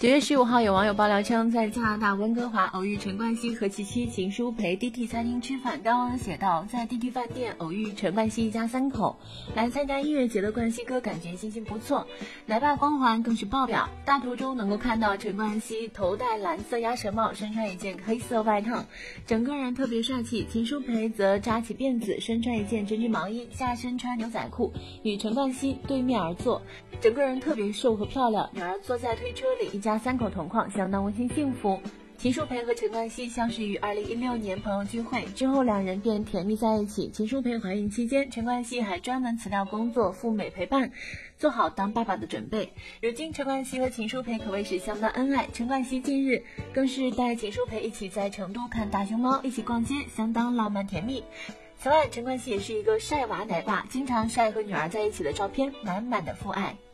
9月15号，有网友爆料称，在加拿大温哥华偶遇陈冠希和其妻秦舒培 DT 餐厅吃饭。该网友写道，在 DT 饭店偶遇陈冠希一家3口。来参加音乐节的冠希哥感觉心情不错，奶爸光环更是爆表。大图中能够看到陈冠希头戴蓝色鸭舌帽，身穿一件黑色外套，整个人特别帅气。秦舒培则扎起辫子，身穿一件针织毛衣，下身穿牛仔裤，与陈冠希对面而坐，整个人特别瘦和漂亮。女儿坐在推车里，一家3口同框，相当温馨幸福。秦舒培和陈冠希相识于2016年朋友聚会，之后2人便甜蜜在一起。秦舒培怀孕期间，陈冠希还专门辞掉工作赴美陪伴，做好当爸爸的准备。如今陈冠希和秦舒培可谓是相当恩爱，陈冠希近日更是带秦舒培一起在成都看大熊猫，一起逛街，相当浪漫甜蜜。此外，陈冠希也是一个晒娃奶爸，经常晒和女儿在一起的照片，满满的父爱。